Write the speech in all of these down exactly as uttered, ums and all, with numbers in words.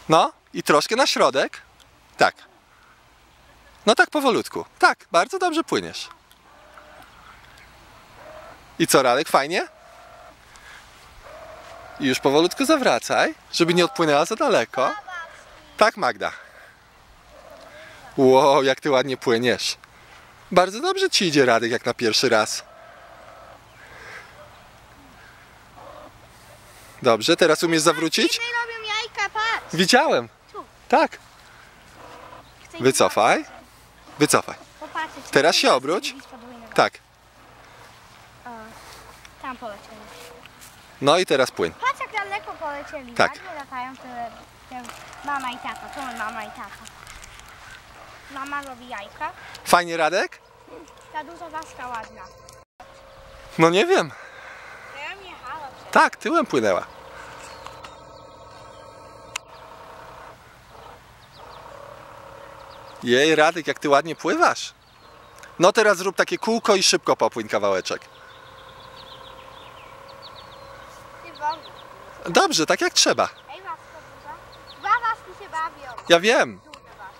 No i troszkę na środek. Tak. No tak powolutku. Tak, bardzo dobrze płyniesz. I co, Radek, fajnie? I już powolutku zawracaj, żeby nie odpłynęła za daleko. Tak, Magda. Wow, jak ty ładnie płyniesz. Bardzo dobrze ci idzie, Radek, jak na pierwszy raz. Dobrze, teraz umiesz zawrócić? robią jajka, patrz. Widziałem. Tak. Wycofaj. Wycofaj. Teraz się obróć. Tak. Tam polecieli. No i teraz płyń. Patrz, jak daleko polecieli. Tak. Ładnie latają te, te mama i tata. To mama i tata. Mama robi jajka. Fajnie, Radek? Ta duża waska ładna. No nie wiem. Ja mnie halo. Tak, tyłem płynęła. Jej, Radek, jak ty ładnie pływasz. No teraz zrób takie kółko i szybko popłyń kawałeczek. Ty wolno. Dobrze, tak jak trzeba. Ej, waska duża. Dwa waski się bawią. Ja wiem. Duże waski.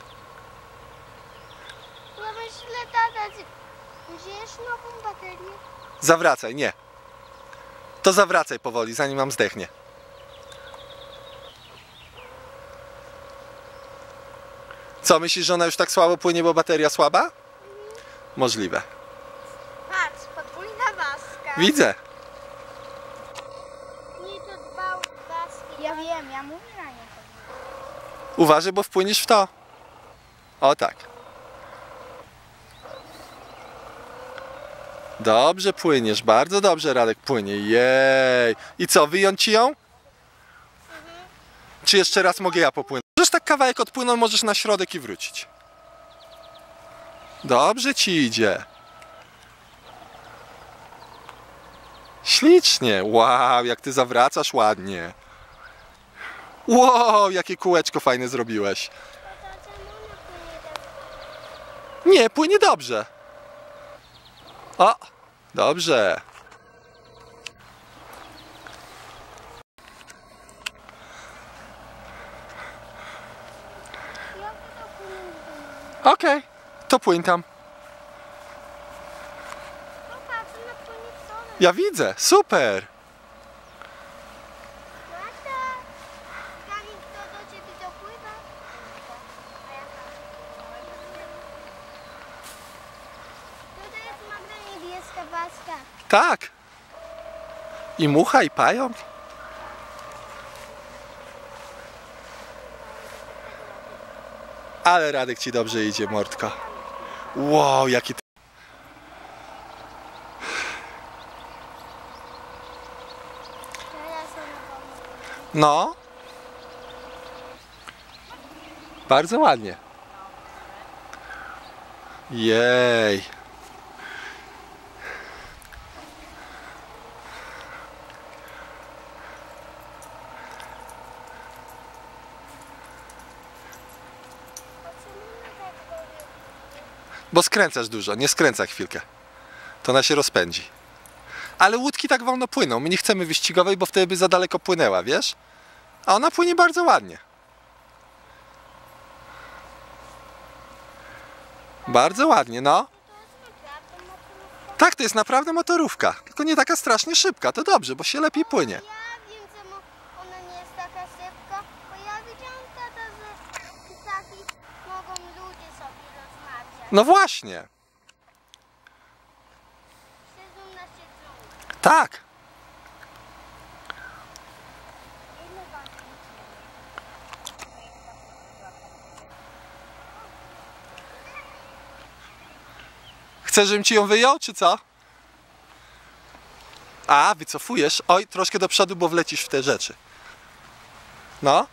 No myślę, tata, wziąłeś nową baterię? Zawracaj, nie. To zawracaj powoli, zanim nam zdechnie. Co, myślisz, że ona już tak słabo płynie, bo bateria słaba? Możliwe. Patrz, podwójna waska. Widzę. Nie, to dwa waski. Ja wiem, ja mówię na nie. Uważaj, bo wpłyniesz w to. O tak. Dobrze płyniesz, bardzo dobrze, Radek płynie. Jej. I co, wyjąć ci ją? Mhm. Czy jeszcze raz mogę ja popłynąć? Możesz tak kawałek odpłynąć, możesz na środek i wrócić. Dobrze ci idzie. Ślicznie. Wow, jak ty zawracasz ładnie. Wow, jakie kółeczko fajne zrobiłeś. Nie, płynie dobrze. O, dobrze. Okej, okay, to płyń tam. Ja widzę, super. Tak. I mucha, i pająk. Ale Radek ci dobrze idzie, mordko. Wow, jaki ty... No. Bardzo ładnie. Jej. Bo skręcasz dużo, nie skręcaj chwilkę. To ona się rozpędzi. Ale łódki tak wolno płyną. My nie chcemy wyścigowej, bo wtedy by za daleko płynęła, wiesz? A ona płynie bardzo ładnie. Bardzo ładnie, no. Tak, to jest naprawdę motorówka. Tylko nie taka strasznie szybka. To dobrze, bo się lepiej płynie. Ja wiem, czemu ona nie jest taka szybka, bo ja widziałam, tata, że ptaki mogą ludzie sobie rozmawiać. No właśnie. Siedzą na siedzeniu. Tak. Ile waży? Chcesz, żebym ci ją wyjął, czy co? A, wycofujesz? Oj, troszkę do przodu, bo wlecisz w te rzeczy. No.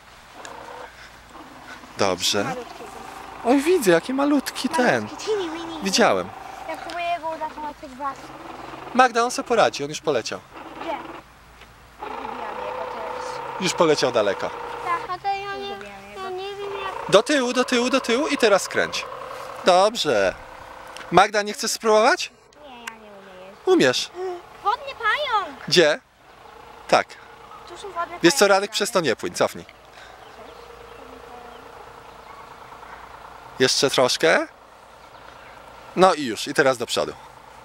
Dobrze. Oj, widzę, jaki malutki ten. Widziałem. Ja próbuję go uratować od was. Magda, on sobie poradzi, on już poleciał. Gdzie? Zgubiłam jego też. Już poleciał daleko. Tak, a to ja nie, ja nie wiem jak... Do tyłu, do tyłu, do tyłu i teraz skręć. Dobrze. Magda, nie chcesz spróbować? Nie, ja nie umiem. Umiesz. Wodny pająk! Gdzie? Tak. Tu są wodne Wiesz co, pająki. Radek, przez to nie płyń, cofnij. Jeszcze troszkę. No i już, i teraz do przodu.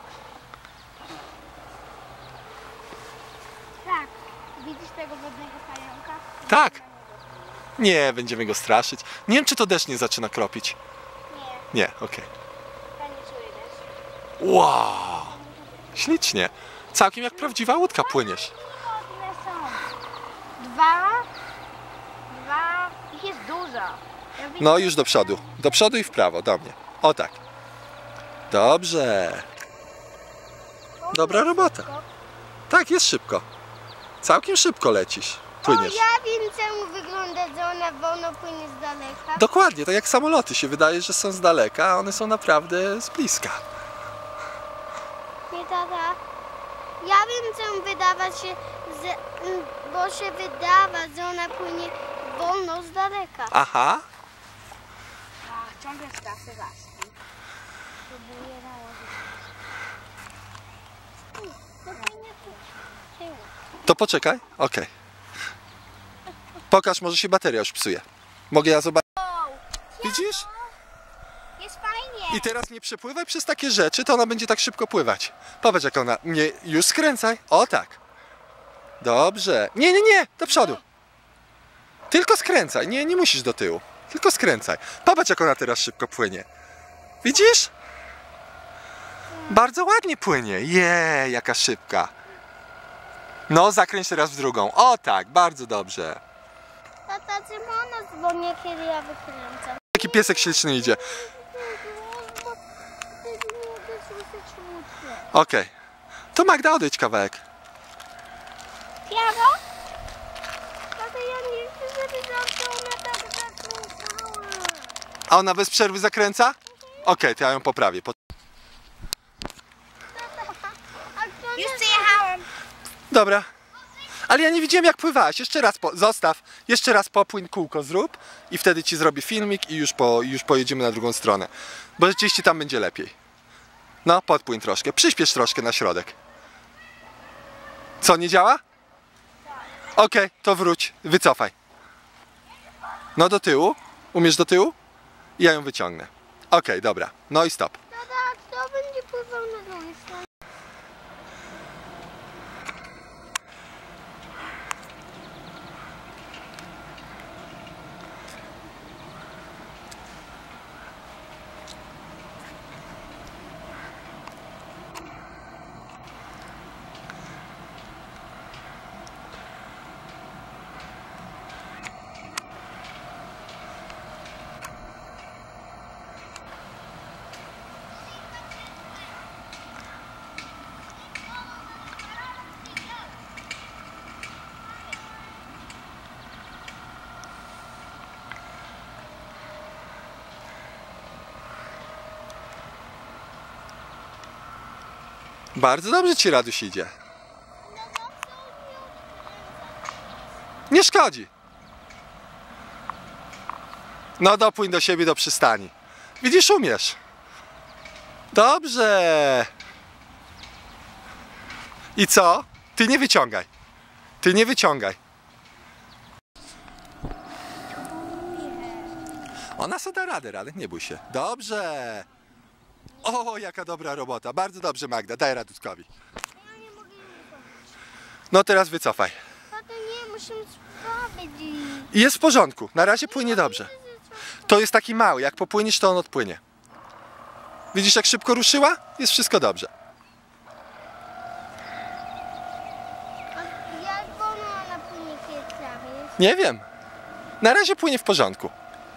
Tak. Widzisz tego wodnego pająka? Tak. Nie, będziemy go straszyć. Nie wiem, czy to deszcz nie zaczyna kropić. Nie, Nie, okej. ja nie czuję deszczu. Wow! Ślicznie. Całkiem jak prawdziwa łódka płyniesz. Ładne są. Dwa. Dwa. Ich jest dużo. Ja widzę- No już do przodu. Do przodu i w prawo, do mnie. O tak. Dobrze. Dobra robota. Tak, jest szybko. Całkiem szybko lecisz. Płyniesz. O, ja wiem, czemu wygląda, że ona wolno płynie z daleka. Dokładnie, tak jak samoloty się wydaje, że są z daleka, a one są naprawdę z bliska. Nie, tata. Ja wiem, czemu wydawa się, że, mm, bo się wydawa, że ona płynie wolno z daleka. Aha. A, ciągle stracę ważki. Próbuję nałożyć. To płynie tu. Tył. To poczekaj. Okej. Pokaż, może się bateria już psuje. Mogę ja zobaczyć? Wow, Widzisz? jest fajnie. I teraz nie przepływaj przez takie rzeczy, to ona będzie tak szybko pływać. Popatrz jak ona... Nie, już skręcaj. O tak. Dobrze. Nie, nie, nie. Do przodu. Tylko skręcaj. Nie, nie musisz do tyłu. Tylko skręcaj. Popatrz jak ona teraz szybko płynie. Widzisz? Bardzo ładnie płynie. Jej, jaka szybka. No, zakręć teraz w drugą. O tak, bardzo dobrze. Tata, czy ona dzwoni, kiedy ja wykręcam? Taki piesek śliczny idzie. Okej. To Magda, odejdź kawałek. Piano? Tata, ja nie chcę, żeby zawsze ona tak zakręcała. A ona bez przerwy zakręca? Okej, to ja ją poprawię. Po- Już przyjechałem. Dobra. Ale ja nie widziałem jak pływałaś. Jeszcze raz po... zostaw. Jeszcze raz popłyń, kółko zrób i wtedy ci zrobię filmik i już, po... już pojedziemy na drugą stronę. Bo rzeczywiście tam będzie lepiej. No, podpłyń troszkę. Przyspiesz troszkę na środek. Co, nie działa? Okej, to wróć. Wycofaj. No do tyłu. Umiesz do tyłu? I ja ją wyciągnę. Okej, dobra. No i stop. Tata, kto będzie pływał na drugiej stronie? Bardzo dobrze ci, Raduś, idzie. Nie szkodzi. No dopłyń do siebie do przystani. Widzisz, umiesz. Dobrze. I co? Ty nie wyciągaj. Ty nie wyciągaj. Ona sobie da radę, ale nie bój się. Dobrze. O, jaka dobra robota. Bardzo dobrze, Magda. Daj Radutkowi. Ja nie mogę jej pomóc. No teraz wycofaj. Tata, nie, musimy sprawdzić. I jest w porządku. Na razie płynie dobrze. To jest taki mały. Jak popłyniesz, to on odpłynie. Widzisz, jak szybko ruszyła? Jest wszystko dobrze. A jak wolno ona płynie kwiatami? Nie wiem. Na razie płynie w porządku.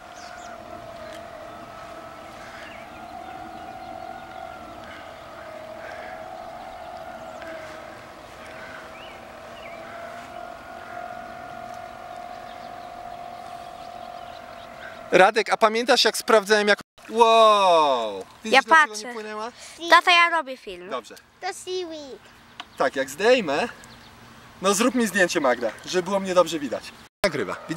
Radek, a pamiętasz jak sprawdzałem jak... Wow! Widzisz, Ja dlaczego patrzę. nie płynęła? Tata, ja robię film. Dobrze. To seaweed. Tak, jak zdejmę... No zrób mi zdjęcie, Magda, żeby było mnie dobrze widać. Nagrywa. Wid-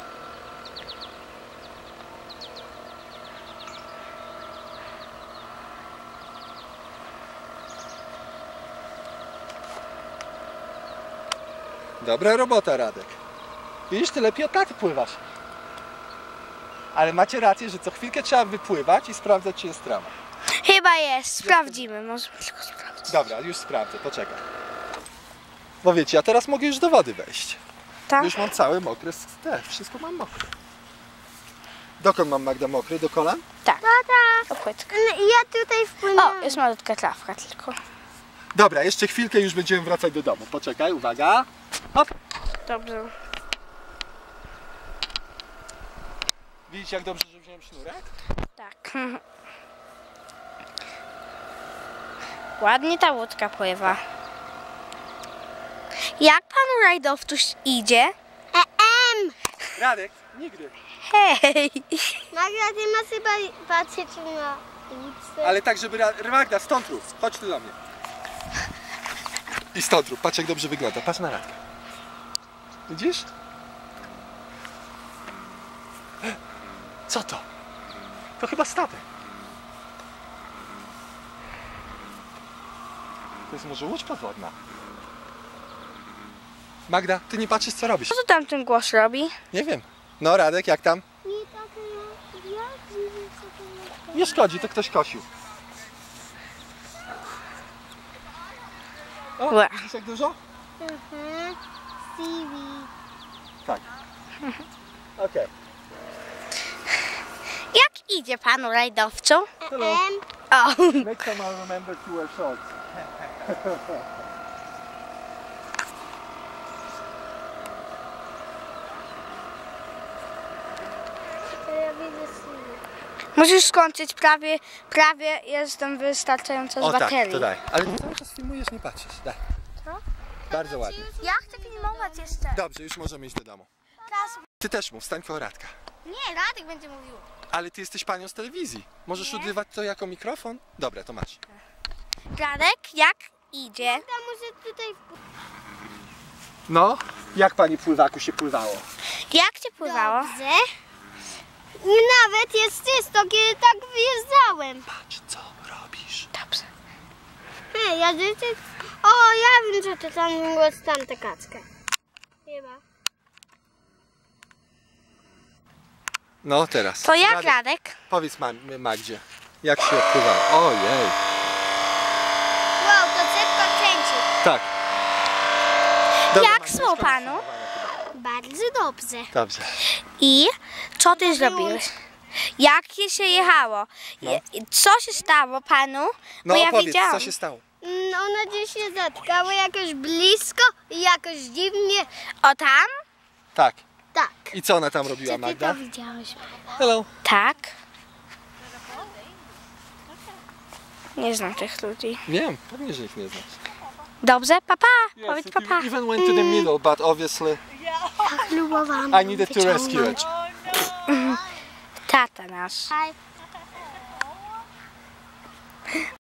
Dobra robota, Radek. Widzisz, ty lepiej od taty pływasz. Ale macie rację, że co chwilkę trzeba wypływać i sprawdzać, czy jest trawa. Chyba jest, sprawdzimy, może tylko sprawdzić. Dobra, już sprawdzę, poczekaj. Bo wiecie, ja teraz mogę już do wody wejść. Tak? Już mam cały mokry, te, wszystko mam mokre. Dokąd mam, Magda, mokry? Do kolan? Tak. Tata, O płytkę. ja tutaj O, wpłynęłam. jest malutka trawka tylko. Dobra, jeszcze chwilkę już będziemy wracać do domu. Poczekaj, uwaga. Hop. Dobrze. Widzicie, jak dobrze, że wziąłem sznurek? Tak. Ładnie ta łódka pływa. Jak panu rajdowczuś idzie? Em, Radek, nigdy. Hej! Magda, ty masz chyba patrzeć na łódce. Ale tak, żeby... Ra- Magda, stąd rób. Chodź tu do mnie. I stąd rób. Patrz, jak dobrze wygląda. Patrz na Radka. Widzisz? Co to? To chyba statek. To jest może łódź podwodna. Magda, ty nie patrzysz, co robisz. Co tu tam ten głos robi? Nie wiem. No, Radek, jak tam? Nie tak, ja, ja dziwię, co to jest. Nie szkodzi, to ktoś kosił. O, Ła. widzisz, jak dużo? Mhm. Seaweed. Tak. Okej. Jak idzie panu rajdowcu? Hello. Em, O! Next time I'll remember to wear shorts. to ja widzę seaweed. Musisz skończyć, prawie, prawie jestem wystarczająco z O tak, baterii. to daj. Ale ty cały czas filmujesz, nie patrzysz. Daj. Co? Bardzo ładnie. Ja chcę filmować jeszcze. Dobrze, już możemy iść do domu. Teraz... Ty też mów, stań koło Radka. Nie, Radek będzie mówił. Ale ty jesteś panią z telewizji. Możesz Nie. odgrywać to jako mikrofon? Dobra, to masz. Radek, jak idzie? Magda, może tutaj w... No, jak pani pływaku się pływało? Jak cię pływało? Dobrze. Nawet jest czysto, kiedy tak wyjeżdżałem. Patrz, co robisz. Dobrze. Hej, ja życzę... O, ja wiem, że to tam było tamtę kaczkę. Chyba. No, teraz. To jak, Radek, Radek? powiedz ma Magdzie, jak się pływało. Ojej. Wow, to szybko kręci. Tak. Jak Magda, szło już koniec panu? filmowania chyba. Bardzo dobrze. Dobrze. I co ty zrobiłeś? Jak się jechało? Je- Co się stało panu? No, Bo ja opowiedz, widziałam. co się stało. No, one gdzieś się zatkały jakoś blisko i jakoś dziwnie. O tam? Tak. Tak. I co ona tam robiła, Czy ty Magda? to widziałeś? Hello. Tak. Nie znam tych ludzi. Wiem, pewnie, że ich nie znasz. Dobrze, papa. Yes, Powiedz it papa. even went to the middle, but obviously Próbowałam. I needed to rescue it. Tata nasz. Hi.